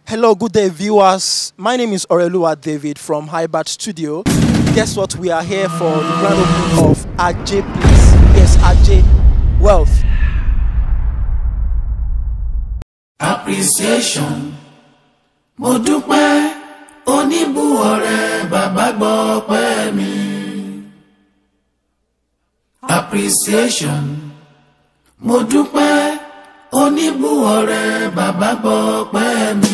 Hello, good day, viewers. My name is Oreluwa David from iBad Studio. Guess what? We are here for the grand opening of Ajay Place. Yes, Ajay Wealth. Appreciation. Mo dúpẹ́ oníbùwọ̀rẹ́ bàbá gbọ́ pẹ́ mi. Appreciation. Mo dúpẹ́ oníbùwọ̀rẹ́ bàbá gbọ́ pẹ́ mi.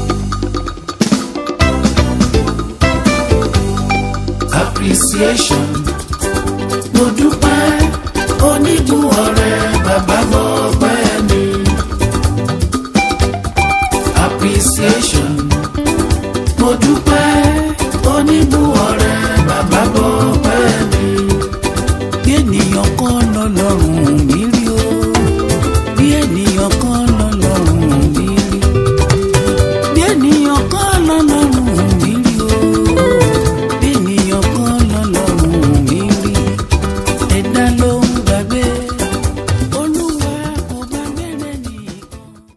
Appreciation.